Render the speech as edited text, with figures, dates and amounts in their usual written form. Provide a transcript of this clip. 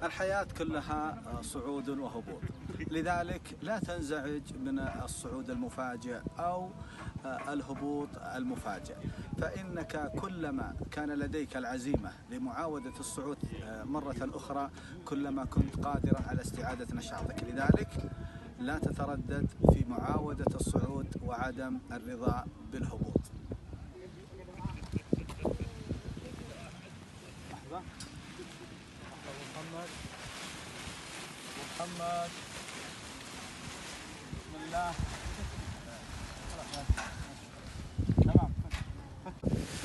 الحياة كلها صعود وهبوط، لذلك لا تنزعج من الصعود المفاجئ أو الهبوط المفاجئ، فإنك كلما كان لديك العزيمة لمعاودة الصعود مرة أخرى كلما كنت قادرا على استعادة نشاطك. لذلك لا تتردد في معاودة الصعود وعدم الرضا بالهبوط. محمد بسم الله. تمام.